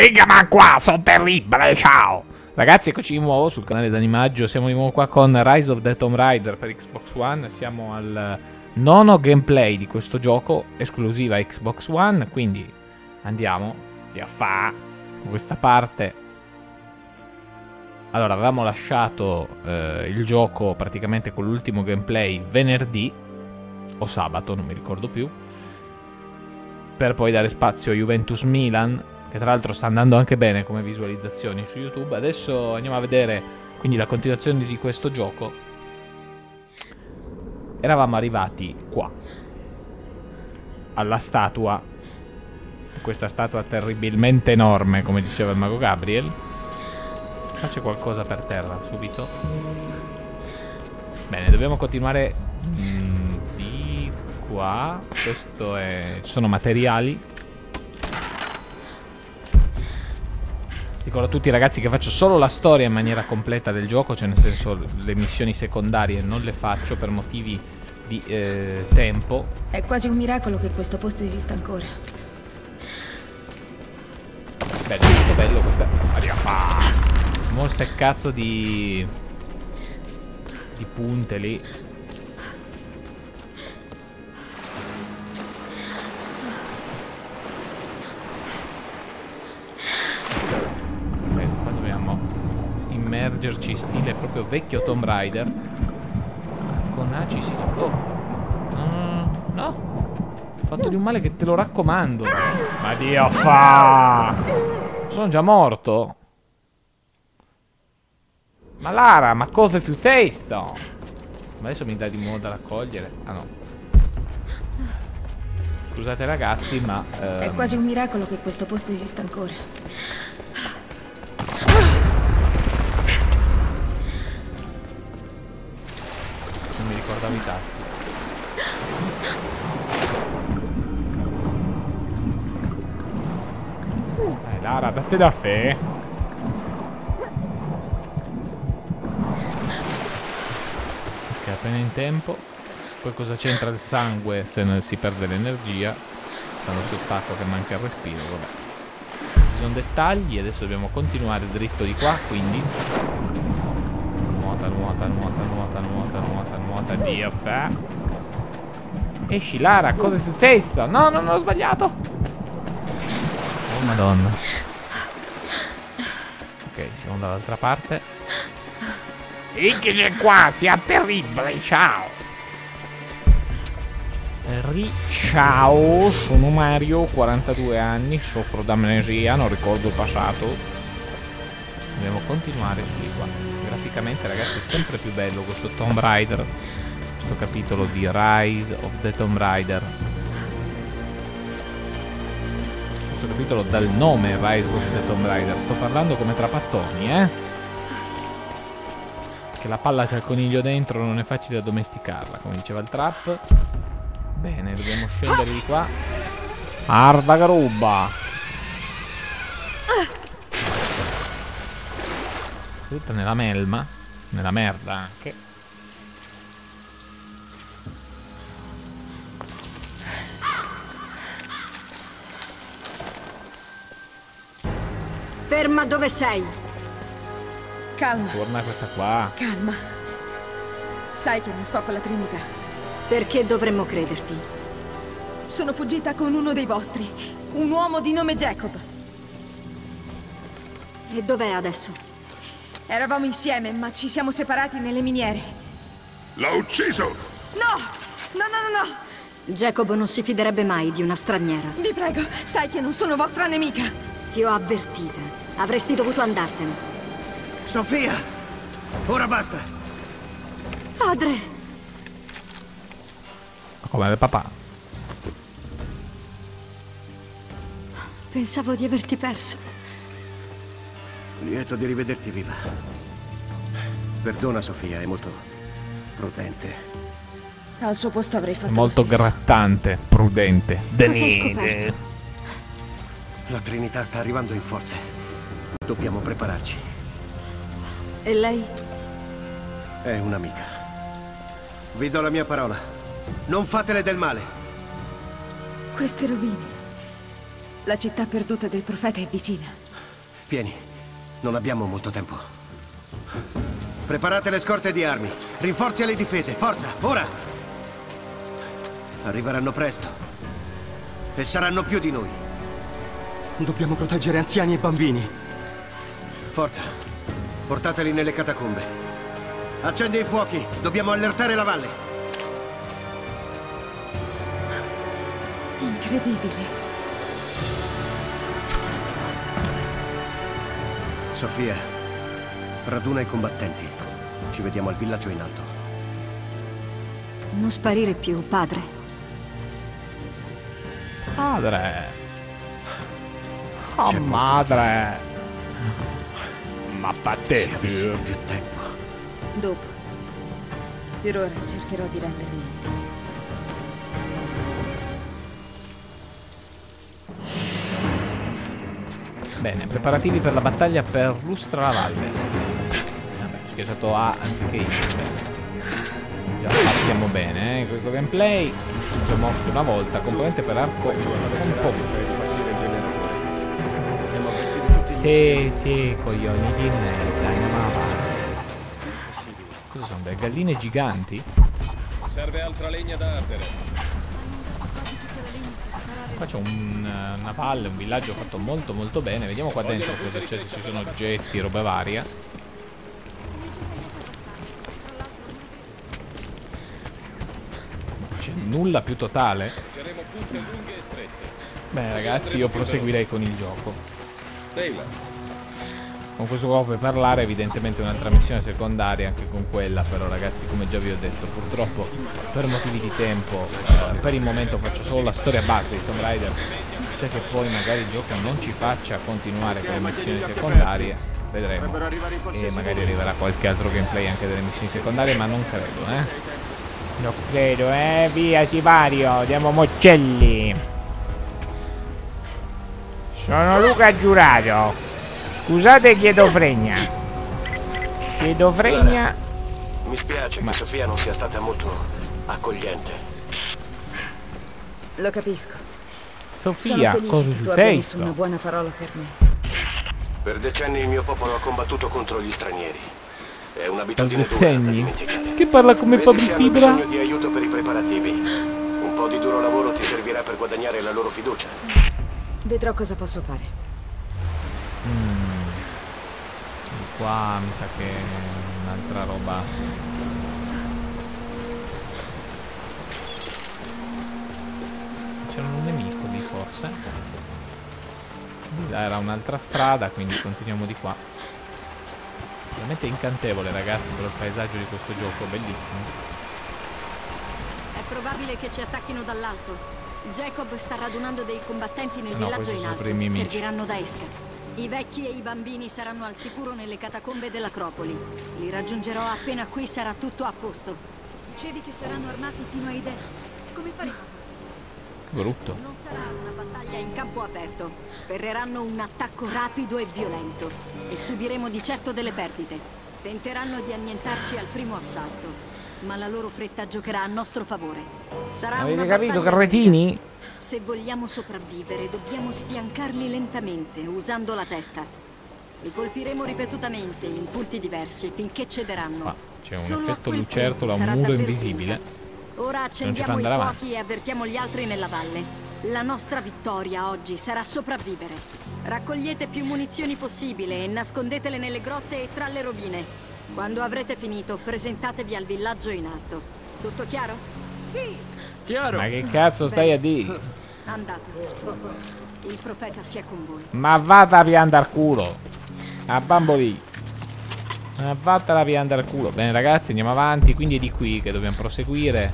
Ma qua, sono terribile, ciao! Ragazzi, eccoci di nuovo sul canale d'Animaggio. Siamo di nuovo qua con Rise of the Tomb Raider per Xbox One. Siamo al nono gameplay di questo gioco, esclusiva Xbox One. Quindi andiamo a fare questa parte. Allora, avevamo lasciato il gioco praticamente con l'ultimo gameplay venerdì o sabato, non mi ricordo più, per poi dare spazio a Juventus Milan, che tra l'altro sta andando anche bene come visualizzazioni su YouTube. Adesso andiamo a vedere quindi la continuazione di questo gioco. Eravamo arrivati qua, alla statua, questa statua terribilmente enorme, come diceva il mago Gabriel. Qua c'è qualcosa per terra, subito. Bene, dobbiamo continuare di qua. Questo è... ci sono materiali. Ricordo a tutti ragazzi che faccio solo la storia in maniera completa del gioco, cioè nel senso le missioni secondarie non le faccio per motivi di tempo. È quasi un miracolo che questo posto esista ancora. Bello, molto bello questa... Aria fa! Mostra il cazzo di punte lì. Qua dobbiamo immergerci stile proprio vecchio Tomb Raider. Con Aci si... Oh! No! Ho fatto di un male che te lo raccomando. Ma Dio fa! Sono già morto. Ma Lara, ma cosa è successo? Ma adesso mi dà di nuovo da raccogliere. Ah no. Scusate ragazzi, ma è quasi un miracolo che questo posto esista ancora. non mi ricordavo i tasti. Lara, date da fe. Appena in tempo. Poi cosa c'entra il sangue se non si perde l'energia? Stanno sott'acqua che manca il respiro, vabbè. Ci sono dettagli. Adesso dobbiamo continuare dritto di qua, quindi nuota, nuota, nuota, nuota, nuota, nuota, nuota. Dio fa. Esci Lara, cosa è successo? No, no, no, ho sbagliato. Oh madonna. Ok, siamo dall'altra parte. E che c'è qua? Sia terribile, ciao! Ciao, sono Mario, 42 anni, soffro d'amnesia, non ricordo il passato. Dobbiamo continuare su di qua. Graficamente, ragazzi, è sempre più bello questo Tomb Raider. Questo capitolo di Rise of the Tomb Raider. Questo capitolo dal nome Rise of the Tomb Raider. Sto parlando come trapattoni, che la palla c'è il coniglio dentro, non è facile addomesticarla, come diceva il trap. Bene, dobbiamo scendere di qua. Arda garuba. Tutta nella melma. Nella merda anche. Ferma dove sei? Calma. Torna questa qua. Calma. Sai che non sto con la Trinità. Perché dovremmo crederti? Sono fuggita con uno dei vostri. Un uomo di nome Jacob. E dov'è adesso? Eravamo insieme, ma ci siamo separati nelle miniere. L'ha ucciso! No! No, no, no, no! Jacob non si fiderebbe mai di una straniera. Vi prego, sai che non sono vostra nemica. Ti ho avvertita. Avresti dovuto andartene. Sofia! Ora basta! Padre! Come il papà. Pensavo di averti perso. Lieto di rivederti viva. Perdona Sofia, è molto prudente. Al suo posto avrei fatto Molto grattante, prudente. Cosa hai scoperto? La Trinità sta arrivando in forze. Dobbiamo prepararci. E lei? È un'amica. Vi do la mia parola. Non fatele del male. Queste rovine. La città perduta del profeta è vicina. Vieni, non abbiamo molto tempo. Preparate le scorte di armi. Rinforzi le difese. Forza, ora! Arriveranno presto. E saranno più di noi. Dobbiamo proteggere anziani e bambini. Forza, portateli nelle catacombe. Accendi i fuochi. Dobbiamo allertare la valle. Incredibile. Sofia, raduna i combattenti. Ci vediamo al villaggio in alto. Non sparire più, padre. Padre. Oh, C'è molto da madre. Ma Se fate avessimo più tempo. Dopo. Per ora cercherò di rendermi. Bene, preparativi per la battaglia per Lustra la Valle. Vabbè, ho schiacciato A anziché I. Già partiamo bene, eh. Questo gameplay. Sono morto una volta. Componente per arco un po'. Sì, coglioni di merda. Andiamo avanti. Cosa sono? Delle galline giganti? Serve altra legna da ardere. Qua c'è una valle, un villaggio fatto molto bene. Vediamo qua dentro cosa c'è, se ci sono oggetti, roba varia. C'è nulla più totale. Cercheremo punte lunghe e strette. Beh ragazzi, io proseguirei con il gioco. Taylor, Con questo qua puoi parlare, evidentemente un'altra missione secondaria anche con quella. Però ragazzi, come già vi ho detto, purtroppo per motivi di tempo per il momento faccio solo la storia base di Tomb Raider. Chissà che poi magari il gioco non ci faccia continuare con le missioni secondarie. Vedremo. E magari arriverà qualche altro gameplay anche delle missioni secondarie, ma non credo, Non credo, via Sipario, diamo Moccelli. Sono Luca Giurato. Scusate, chiedo fregna. Chiedo fregna. Mi spiace che Sofia non sia stata molto accogliente. Lo capisco. Sofia, Sono cosa felice che tu è abbia messo una successo? buona parola per me. Per decenni il mio popolo ha combattuto contro gli stranieri. È un'abitudine dura da Segni. dimenticare. Che parla come Vedi Fabri se hanno Fibra? bisogno di aiuto per i preparativi. Un po' di duro lavoro ti servirà per guadagnare la loro fiducia. Vedrò cosa posso fare. Qua mi sa che è un'altra roba. C'era un nemico lì forse. Di là era un'altra strada, quindi continuiamo di qua. Veramente incantevole ragazzi, per il paesaggio di questo gioco, bellissimo. È probabile che ci attacchino dall'alto. Jacob sta radunando dei combattenti nel No, villaggio questi in sono alto. per i miei amici. Serviranno da esca. I vecchi e i bambini saranno al sicuro nelle catacombe dell'Acropoli. Li raggiungerò appena qui sarà tutto a posto. Dicevi che saranno armati fino ai denti. Come faremo? Brutto. Non sarà una battaglia in campo aperto. Sferreranno un attacco rapido e violento. E subiremo di certo delle perdite. Tenteranno di annientarci al primo assalto. Ma la loro fretta giocherà a nostro favore. Sarà Avete una capito, battaglia carretini? lunga. Se vogliamo sopravvivere, dobbiamo sfiancarli lentamente, usando la testa. Li colpiremo ripetutamente in punti diversi finché cederanno. Qua c'è un Solo a effetto quel lucertola, un punto sarà muro davvero invisibile. finita. Ora fa accendiamo i andare avanti. fuochi e avvertiamo gli altri nella valle. La nostra vittoria oggi sarà sopravvivere. Raccogliete più munizioni possibile e nascondetele nelle grotte e tra le rovine. Quando avrete finito, presentatevi al villaggio in alto. Tutto chiaro? Sì! Ma che cazzo stai a dire? Andate. Il profeta sia con voi. Ma vada a piantare culo. A bamboli. Ma vattela a piantare culo. Bene ragazzi, andiamo avanti. Quindi è di qui che dobbiamo proseguire.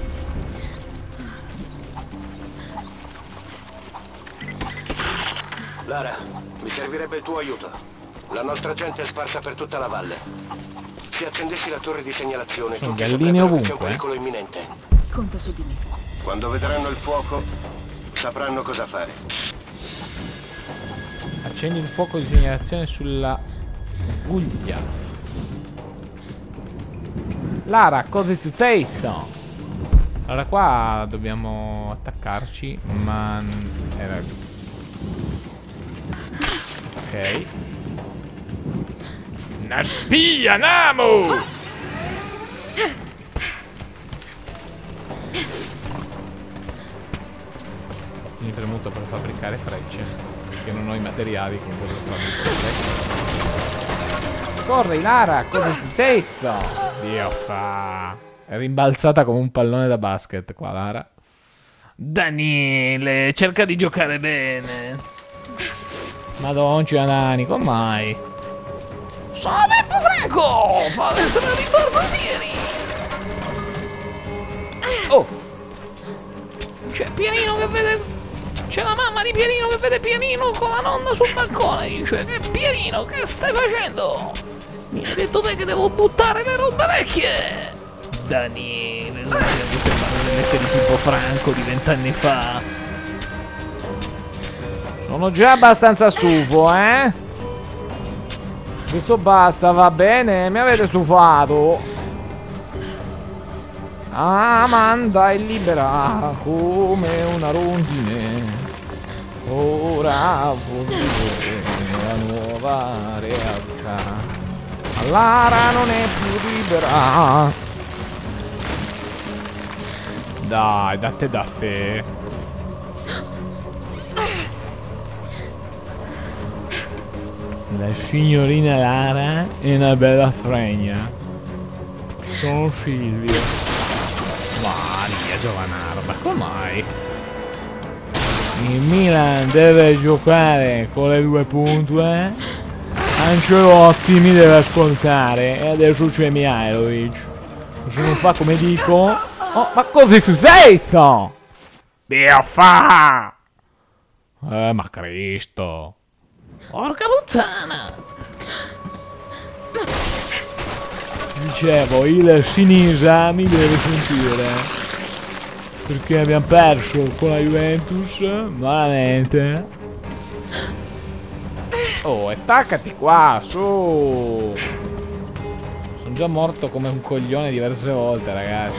Lara, mi servirebbe il tuo aiuto. La nostra gente è sparsa per tutta la valle. Se accendessi la torre di segnalazione, Sono tutti galline saprebbero che c'è un ovunque, pericolo imminente. Conta su di me. Quando vedranno il fuoco, sapranno cosa fare. Accendi il fuoco di segnalazione sulla guglia. Lara, cosa è successo? Allora qua dobbiamo attaccarci, ma era Ok. Una spia, Namu! Mi premuto per fabbricare frecce, perché non ho i materiali con cui fabbrico frecce. Corri, Lara, cosa è successo? Dio fa. È rimbalzata come un pallone da basket qua, Lara. Daniele, cerca di giocare bene. Madonna, Nani, come mai? Sono Beppo Franco! Fa l'entrare i portieri! Oh! C'è Pierino che vede... C'è la mamma di Pierino che vede Pierino con la nonna sul balcone. Dice: Pierino, che stai facendo? Mi hai detto te che devo buttare le robe vecchie! Daniele, non le mette di Pippo Franco di 20 anni fa. Sono già abbastanza stufo, eh? Questo basta, va bene? Mi avete stufato? Amanda è libera come una rondine. Ora può vivere la nuova realtà. Lara non è più libera. Dai, date da fe. La signorina Lara è una bella fregna. Sono Silvio. Maria Giovanarda, come mai? Il Milan deve giocare con le due punte. Ancelotti mi deve ascoltare. E adesso c'è Mihailovic. Se non fa come dico... Oh, ma cosa è successo? Dio fa! Ma Cristo! Porca puttana! Dicevo, il Sinisa mi deve sentire. Perché abbiamo perso con la Juventus, malamente. Oh, attaccati qua, su! Sono già morto come un coglione diverse volte, ragazzi.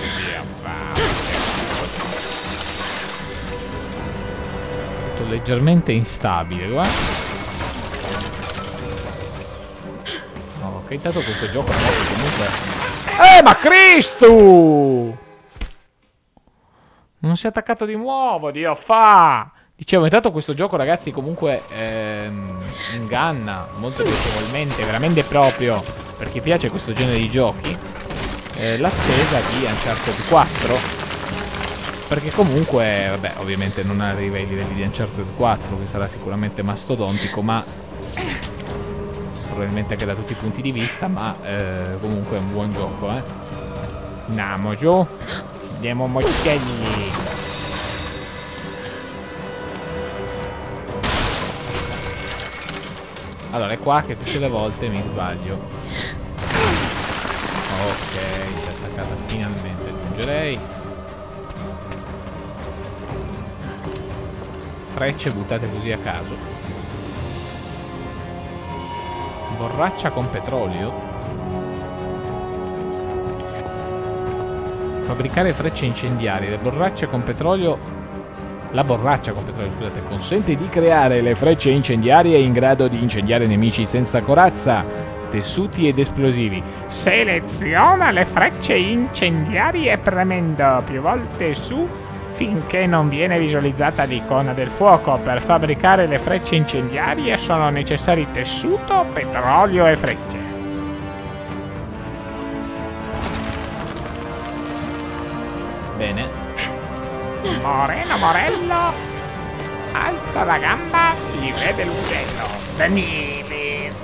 Tutto leggermente instabile, guarda. No, che intanto questo gioco comunque... ma Cristo! Non si è attaccato di nuovo, Dio fa! Dicevo, intanto questo gioco, ragazzi, comunque inganna molto piacevolmente, veramente proprio per chi piace questo genere di giochi, l'attesa di Uncharted 4. Perché comunque, vabbè, ovviamente non arriva ai livelli di Uncharted 4, che sarà sicuramente mastodontico, ma probabilmente anche da tutti i punti di vista, ma comunque è un buon gioco, eh. Andiamo giù, andiamo moschegli. Allora è qua che tutte le volte mi sbaglio. Ok, si è attaccata finalmente, aggiungerei. Frecce buttate così a caso. Borraccia con petrolio. Fabbricare frecce incendiarie. Le borracce con petrolio. La borraccia con petrolio, scusate, consente di creare le frecce incendiarie in grado di incendiare nemici senza corazza, tessuti ed esplosivi. Seleziona le frecce incendiarie premendo più volte su finché non viene visualizzata l'icona del fuoco. Per fabbricare le frecce incendiarie sono necessari tessuto, petrolio e frecce. Bene. Moreno Morello, alza la gamba, si vede l'uccello. Daniele.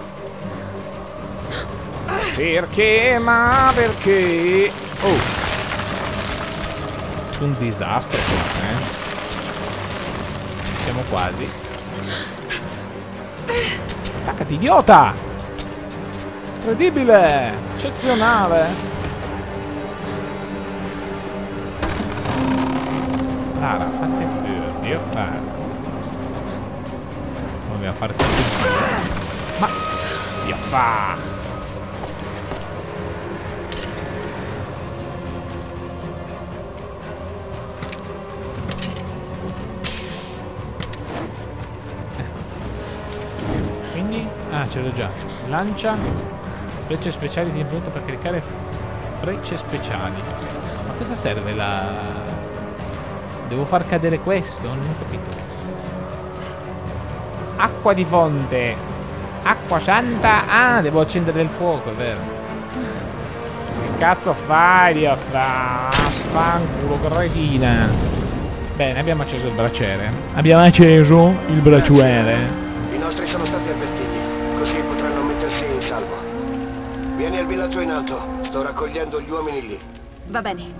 Perché? Ma perché? Oh. Un disastro qua, eh. Ci siamo quasi. Attaccati, idiota! Incredibile! Eccezionale! Lara, fate furbi, io fare. Dobbiamo fare tutto insieme. Ma io fa. Quindi Ah, ce l'ho già. Lancia. Frecce speciali di impronta per caricare frecce speciali. Ma cosa serve la... Devo far cadere questo? Non ho capito. Acqua di fonte. Acqua santa. Ah, devo accendere il fuoco, è vero. Che cazzo fai, Dio? Fanculo, cretina. Bene, abbiamo acceso il braciere. Abbiamo acceso il braciere. I nostri sono stati avvertiti, così potranno mettersi in salvo. Vieni al villaggio in alto, sto raccogliendo gli uomini lì. Va bene.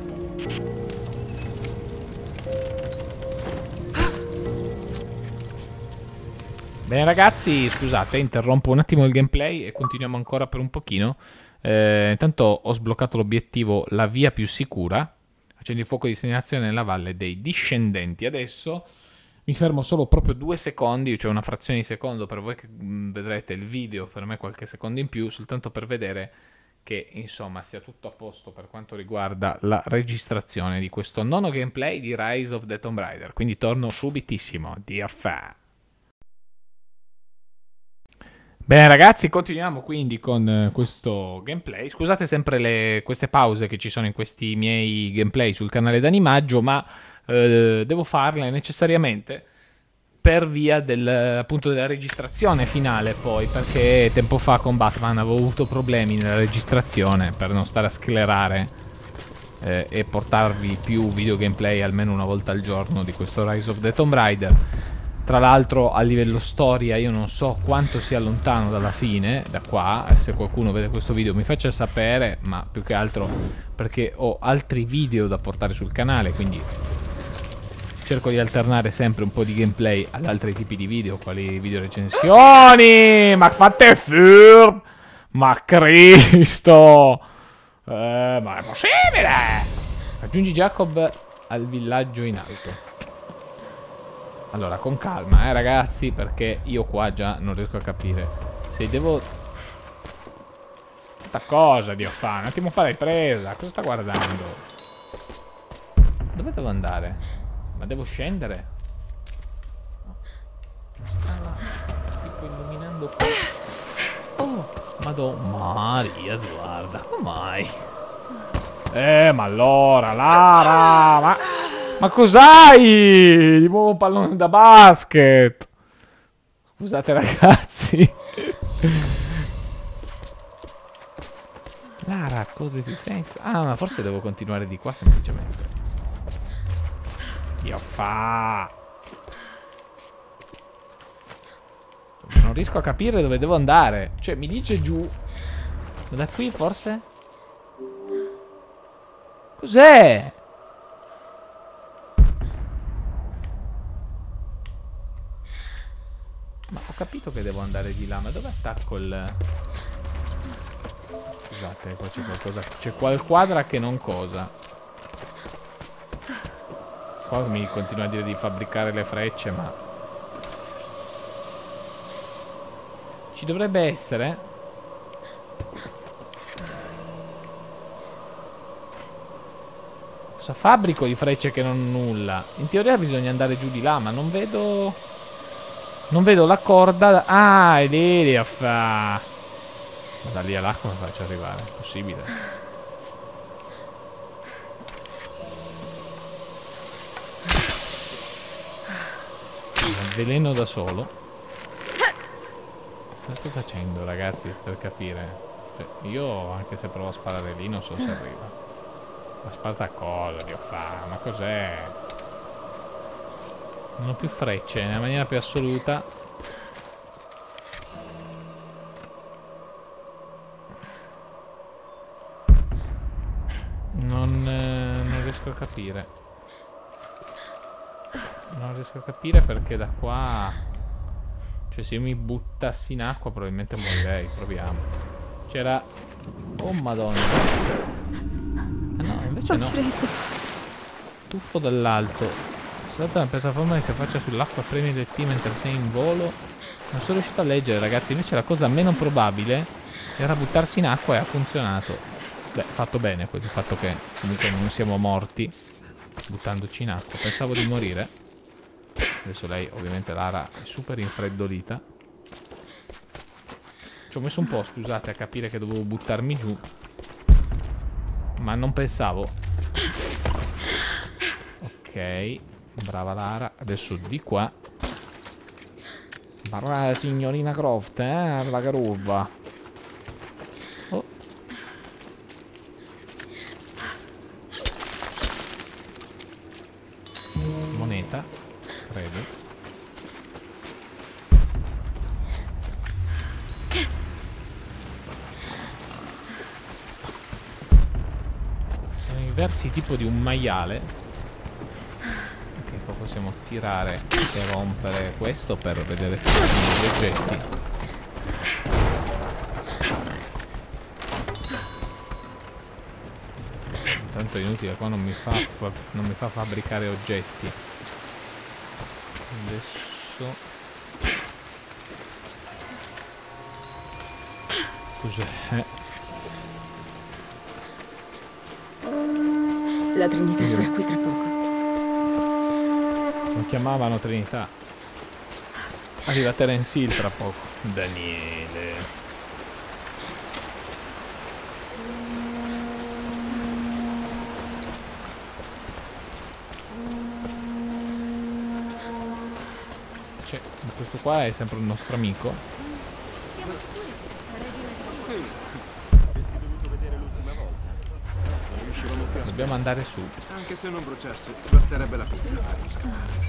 Bene ragazzi, scusate, interrompo un attimo il gameplay e continuiamo ancora per un pochino. Intanto ho sbloccato l'obiettivo, la via più sicura. Accendi il fuoco di segnalazione nella valle dei discendenti. Adesso mi fermo solo proprio 2 secondi, cioè una frazione di secondo per voi che vedrete il video, per me qualche secondo in più, soltanto per vedere che insomma sia tutto a posto per quanto riguarda la registrazione di questo nono gameplay di Rise of the Tomb Raider. Quindi torno subitissimo, di affà. Bene ragazzi, continuiamo quindi con questo gameplay. Scusate sempre queste pause che ci sono in questi miei gameplay sul canale d'Animaggio, ma devo farle necessariamente per via appunto della registrazione finale poi, perché tempo fa con Batman avevo avuto problemi nella registrazione per non stare a sclerare e portarvi più video gameplay almeno una volta al giorno di questo Rise of the Tomb Raider. Tra l'altro a livello storia io non so quanto sia lontano dalla fine, da qua, se qualcuno vede questo video mi faccia sapere, ma più che altro perché ho altri video da portare sul canale, quindi cerco di alternare sempre un po' di gameplay ad altri tipi di video, quali video recensioni, ma fate fur, ma Cristo, ma è possibile? Raggiungi Jacob al villaggio in alto. Allora, con calma, ragazzi, perché io qua già non riesco a capire. Se devo... Questa cosa, Dio fa, un attimo fa l'hai presa. Cosa sta guardando? Dove devo andare? Ma devo scendere? No. Stava tipo illuminando qui. Oh, madonna Maria, guarda, come mai? Ma allora, Lara, ma cos'hai? Di nuovo un pallone da basket. Scusate ragazzi. Lara, cosa si sente? Ah, ma forse devo continuare di qua semplicemente. Dio fa. Non riesco a capire dove devo andare. Cioè, mi dice giù. Da qui forse? Cos'è? Ma ho capito che devo andare di là, ma dove attacco il... Scusate, qua c'è qualcosa... C'è qualquadra che non cosa. Qua mi continua a dire di fabbricare le frecce, ma... Ci dovrebbe essere... Cosa fabbrico di frecce che non nulla? In teoria bisogna andare giù di là, ma non vedo... Non vedo la corda. Ah, è lì a fa. Ma da lì a là come faccio ad arrivare? È possibile? Il veleno da solo. Cosa sto facendo, ragazzi, per capire? Cioè, io anche se provo a sparare lì non so se arriva. Ma sparata cosa, Dio fa? Ma cos'è? Non ho più frecce nella maniera più assoluta. Non riesco a capire. Non riesco a capire perché da qua... Cioè se io mi buttassi in acqua probabilmente morirei. Proviamo. C'era... Oh madonna. Ah no, invece no. Tuffo dall'alto. Salta una piattaforma che si affaccia sull'acqua, premi del T mentre sei in volo. Non sono riuscito a leggere, ragazzi. Invece la cosa meno probabile era buttarsi in acqua e ha funzionato. Beh, fatto bene il fatto che comunque non siamo morti buttandoci in acqua. Pensavo di morire. Adesso lei, ovviamente Lara, è super infreddolita. Ci ho messo un po', scusate, a capire che dovevo buttarmi giù. Ma non pensavo. Ok, brava Lara. Adesso di qua. Brava signorina Croft, la garova. Oh. Moneta, credo. Diversi tipi di un maiale. Ok, qua possiamo tirare e rompere questo per vedere se ci sono degli oggetti. Tanto è inutile, qua non mi fa fabbricare oggetti. Adesso cos'è? La Trinità sarà qui tra poco. Lo chiamavano Trinità. Arriva Terence Hill tra poco. Daniele. Cioè, questo qua è sempre un nostro amico. Siamo sicuri che questa resina Avresti dovuto vedere l'ultima volta. Non riuscivamo più a Dobbiamo andare su. Anche se non bruciasse, basterebbe la pizza per riscattare.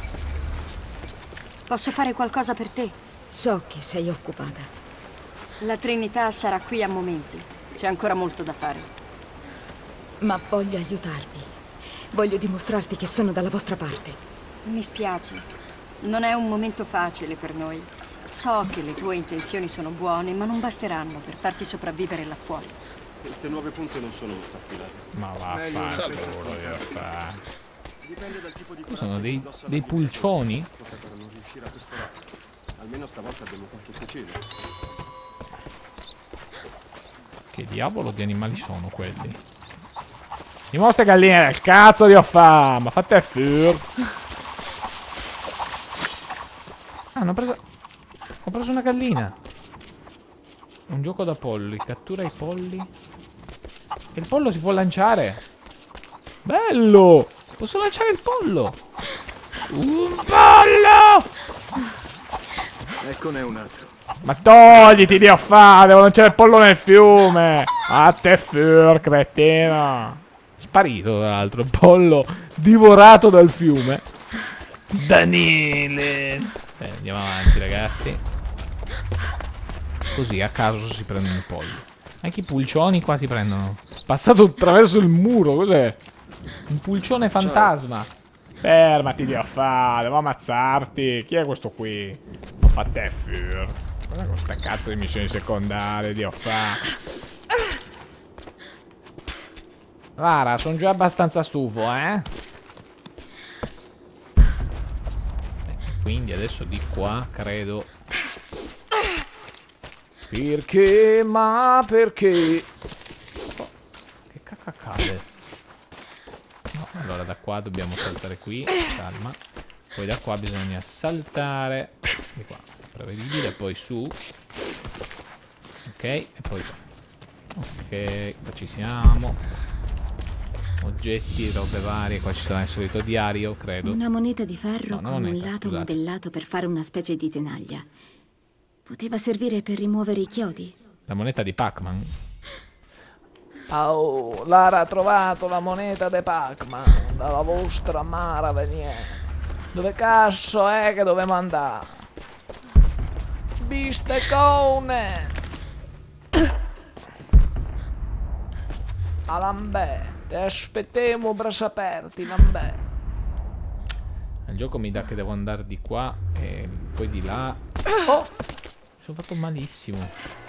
Posso fare qualcosa per te? So che sei occupata. La Trinità sarà qui a momenti. C'è ancora molto da fare. Ma voglio aiutarvi. Voglio dimostrarti che sono dalla vostra parte. Mi spiace. Non è un momento facile per noi. So che le tue intenzioni sono buone, ma non basteranno per farti sopravvivere là fuori. Queste nuove punte non sono molto affilate. Ma va a fare. Dipende dal tipo di Sono dei pulcioni? potrebbero non riuscire a perforare. Almeno stavolta abbiamo qualche fucile. Che diavolo di animali sono quelli? Di mostre galline del cazzo di offa! Ma fate fur! Ah, ho preso una gallina. Un gioco da polli. Cattura i polli. E il pollo si può lanciare. Bello! Posso lanciare il pollo. Un pollo! Eccone un altro. Ma togliti di affare, devo lanciare il pollo nel fiume. A te fur, cretino. Sparito tra l'altro il pollo, divorato dal fiume. Daniele. Andiamo avanti ragazzi. Così a caso si prendono i polli. Anche i pulcioni qua si prendono. Passato attraverso il muro, cos'è? Un pulcione fantasma. Fermati di affare, devo ammazzarti. Chi è questo qui? Ho fatto fur. Guarda questa cazzo di missioni secondarie di affare. Lara, sono già abbastanza stufo, eh? Quindi adesso di qua, credo. Perché? Ma perché? Oh, che cacca accade? No, allora da qua dobbiamo saltare qui. Calma. Poi da qua bisogna saltare. Di qua, prevedibile, poi su. Ok, e poi qua. Ok, qua ci siamo. Oggetti, robe varie. Qua ci sarà il solito diario, credo. Una moneta di ferro No, con un moneta, lato scusate. modellato per fare una specie di tenaglia. Poteva servire per rimuovere i chiodi. La moneta di Pac-Man. Oh, Lara ha trovato la moneta di Pac-Man dalla vostra amara veniera. Dove cazzo è che dobbiamo andare? Bistecone! A Lambè, ti aspettiamo braccia aperti, Lambè. Il gioco mi dà che devo andare di qua e poi di là. Oh! Mi sono fatto malissimo.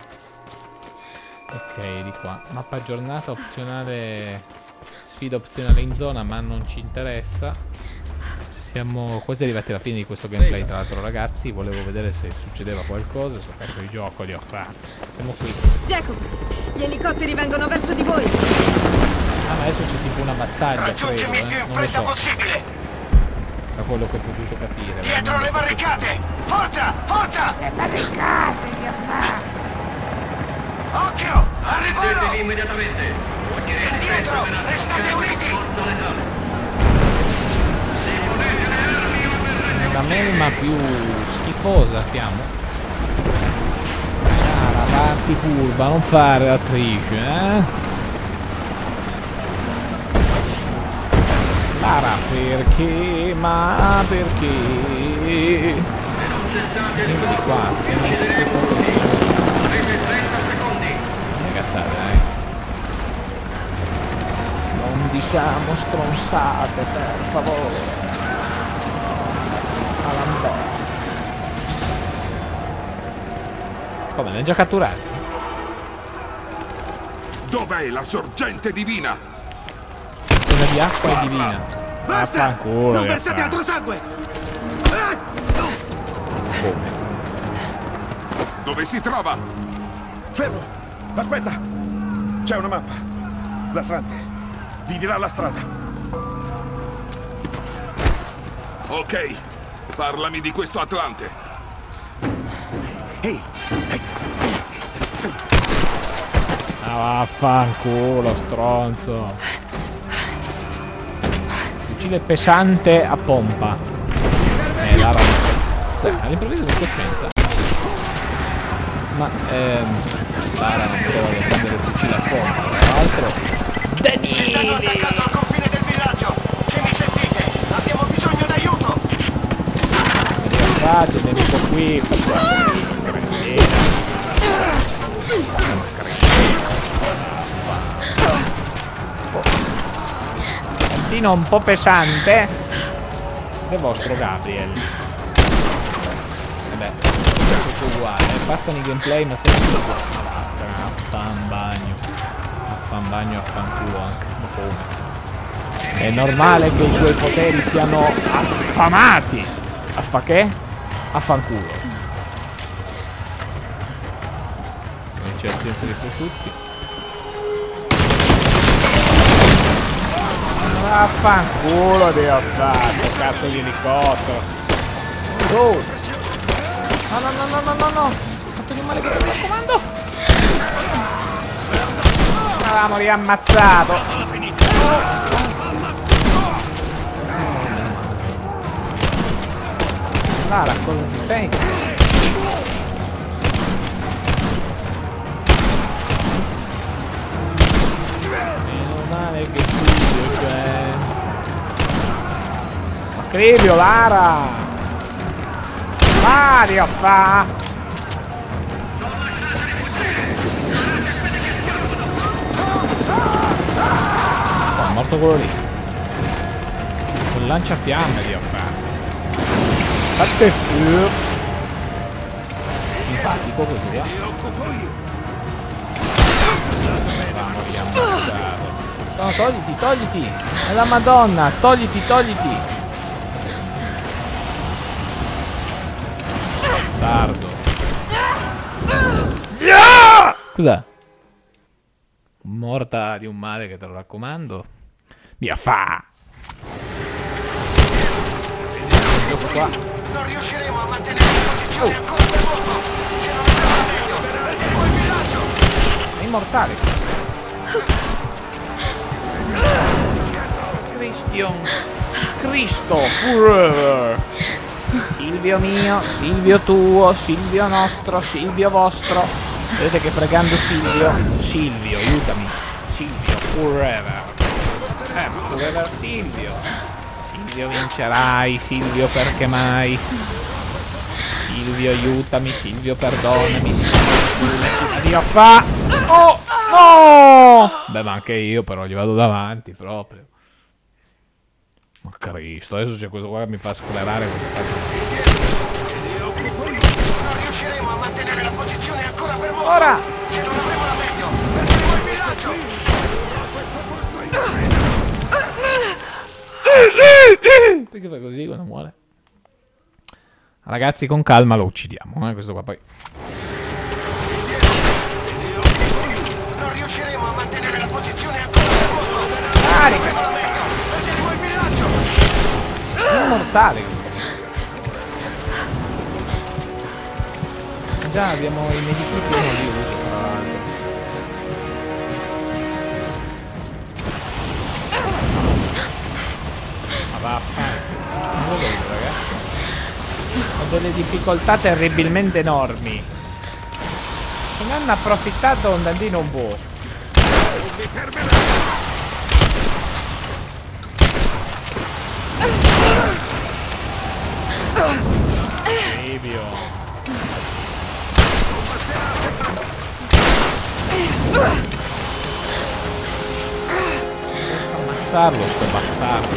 Ok, di qua. Mappa aggiornata, opzionale. Sfida opzionale in zona, ma non ci interessa. Siamo quasi arrivati alla fine di questo gameplay, tra l'altro ragazzi. Volevo vedere se succedeva qualcosa. Sto cazzo di gioco li ho fatto. Siamo qui. Jacob, gli elicotteri vengono verso di voi. Ah, ma adesso c'è tipo una battaglia, credo, Raggiungimi più in non lo fretta so. possibile! Da quello che ho potuto capire. Dietro le barricate! Forza! Forza! Occhio! Arrivano! Immediatamente! Indietro! Restate uniti! La melma più schifosa siamo. Avanti furba, non fare l'attrice, Lara, perché? Ma perché? Vieni di qua, siamo in cazzate, non diciamo stronzate, per favore. Come, l'hanno già catturato? Dov'è la sorgente divina? Quella di acqua è divina. Basta! Non versate altro sangue! Come? Dove si trova? Fermo! Aspetta! C'è una mappa. L'Atlante. Vi dirà la strada. Ok. Parlami di questo Atlante. Ehi! Vaffanculo, stronzo. Fucile pesante a pompa. Lara. All'improvviso mi coscienza. Ma Lara non poteva prendere il fucile a pompa, tra l'altro. Ci stanno attaccando al confine del villaggio! Se mi sentite, abbiamo bisogno d'aiuto! Faccio, nemico qui, Tantino un po' pesante. È vostro Gabriel. Vabbè, è tutto uguale. Passano i gameplay ma sempre uguale. Affan bagno, affanculo anche. Come? È normale che i suoi poteri siano affamati. Affa che? Affanculo. Non c'è il senso di tutti. Affanculo Dio fatto, cazzo di elicottero. Oh. No. Fatto di male che sto raccomando. Avevamo riammazzato. Lara, cosa si sente? Meno male che studio c'è. Ma Crivio, Lara! Mario fa! Oh, è morto quello lì. Un lanciafiamme Dio fa. Fate fu. Simpatico così, Avevamo riammazzato. No, togliti! È la Madonna, togliti! Bastardo. Cos'è? Morta di un male che te lo raccomando. Via fa! Gioco qua. Non riusciremo a mantenere la posizione ancora per molto! Se non andrà meglio, perderemo il villaggio! È immortale. Cristo forever. Silvio mio, Silvio tuo, Silvio nostro, Silvio vostro. Vedete che pregando Silvio, aiutami. Silvio forever. Forever Silvio. Silvio vincerai, Silvio perché mai? Silvio aiutami, Silvio perdonami, Silvio Dio fa! Oh! No! Beh, ma anche io però gli vado davanti proprio. Ma Cristo, adesso c'è questo qua che mi fa sclerare. Non riusciremo a mantenere la posizione ancora per molto! Ora! Se non avremo la meglio, perderemo il villaggio! Perché fa così quando muore? Ragazzi, con calma lo uccidiamo, questo qua poi. Non riusciremo a mantenere la posizione ancora per molto! Carica! Perderemo il villaggio! È mortale. Già abbiamo i medikit, io non li uso tra l'altro. vaffanculo. Non lo vedo, ragazzi. Ho delle difficoltà terribilmente enormi. Se ne hanno approfittato un dandino un po'. Ribio. Ammazzarlo sto bastardo.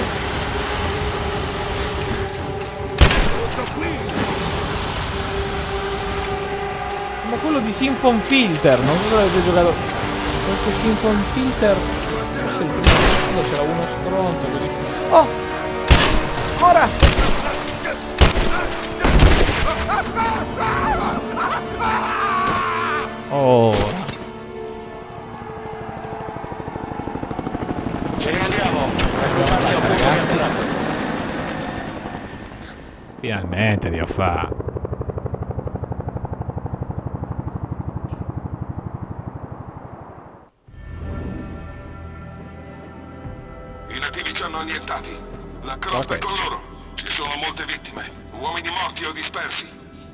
Ma quello di Symphon Filter, non so se avete giocato. Questo Symphon Filter. Forse il primo c'era uno stronzo così. Oh! Ora! Oh! Ce ne andiamo. Finalmente Dio fa. I nativi ci hanno annientati. La crosta è con loro. Ci sono molte vittime. Uomini morti o dispersi.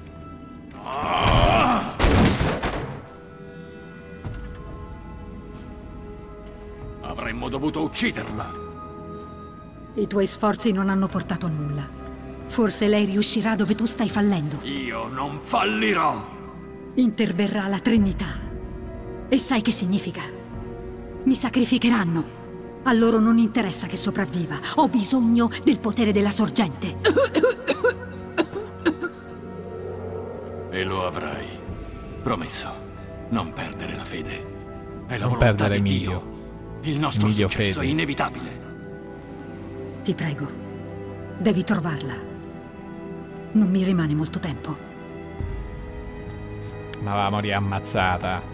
Avremmo dovuto ucciderla. I tuoi sforzi non hanno portato a nulla. Forse lei riuscirà dove tu stai fallendo. Io non fallirò. Interverrà la Trinità. E sai che significa? Mi sacrificheranno. A loro non interessa che sopravviva. Ho bisogno del potere della sorgente. E lo avrai. Promesso. Non perdere la fede. È la Non volontà perdere di Emilio. Dio. Il nostro Emilio successo fede. è inevitabile. Ti prego. Devi trovarla. Non mi rimane molto tempo. Ma va a morire ammazzata.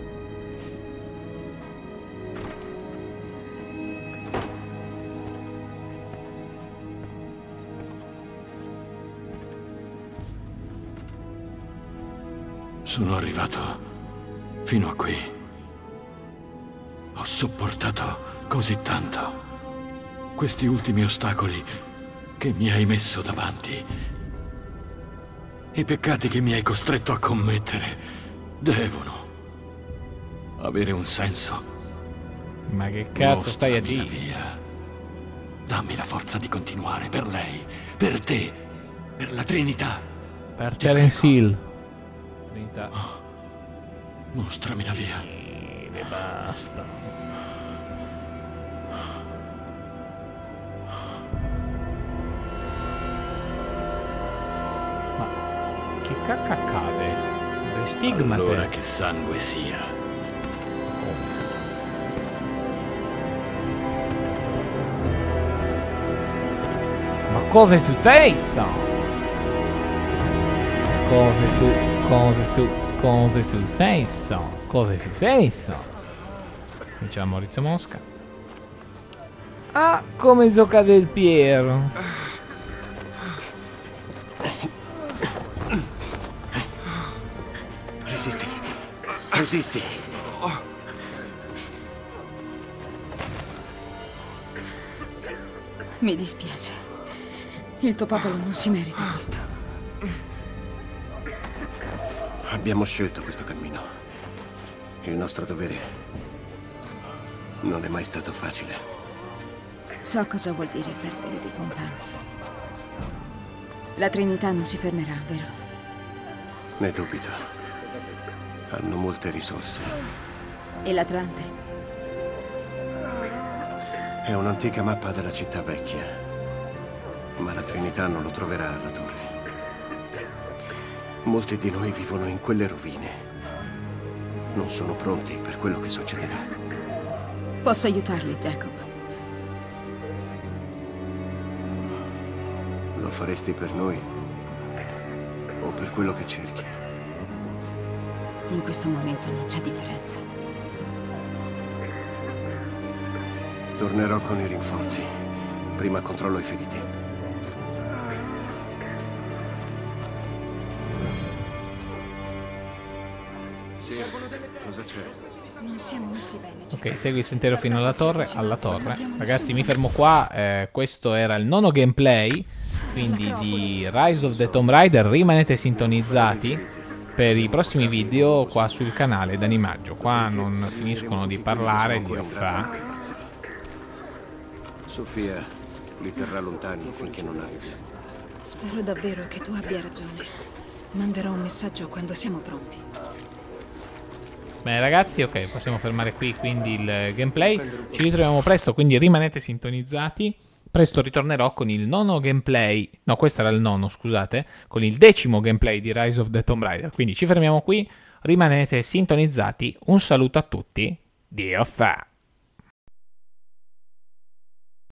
Sono arrivato fino a qui. Ho sopportato così tanto. Questi ultimi ostacoli che mi hai messo davanti. I peccati che mi hai costretto a commettere devono avere un senso. Ma che cazzo stai a Mostrami la dire? via. Dammi la forza di continuare per lei, per te, per la Trinità. Per Ti Terence prego. Hill. Trinità. Mostrami la via. E basta. Ma che cacca accade? Le stigmate. Allora che sangue sia. Ma cosa è successo? Cosa è successo? Cosa è successo? Diciamo Maurizio Mosca. Ah, come gioca Del Piero. Resisti. Resisti. Mi dispiace. Il tuo popolo non si merita questo. Abbiamo scelto questo cammino. Il nostro dovere non è mai stato facile. So cosa vuol dire perdere dei compagni. La Trinità non si fermerà, vero? Ne dubito. Hanno molte risorse. E l'Atlante? È un'antica mappa della città vecchia. Ma la Trinità non lo troverà alla torre. Molti di noi vivono in quelle rovine. Non sono pronti per quello che succederà. Posso aiutarli, Jacob. Lo faresti per noi? O per quello che cerchi? In questo momento non c'è differenza. Tornerò con i rinforzi. Prima controllo i feriti. Sì. Cosa c'è? Non siamo messi bene. Ok, segui il sentiero fino alla torre. Ragazzi, mi fermo qua. Questo era il nono gameplay, quindi di Rise of the Tomb Raider. Rimanete sintonizzati per i prossimi video qua sul canale d'Animaggio. Qua non finiscono di parlare di Ofra. Sofia li terrà lontani finché non arrivi. Spero davvero che tu abbia ragione. Manderò un messaggio quando siamo pronti. Bene ragazzi, ok, possiamo fermare qui quindi il gameplay. Ci ritroviamo presto, quindi rimanete sintonizzati. Presto ritornerò con il nono gameplay. No, questo era il nono, scusate. Con il 10° gameplay di Rise of the Tomb Raider. Quindi ci fermiamo qui, rimanete sintonizzati. Un saluto a tutti. Dio fa!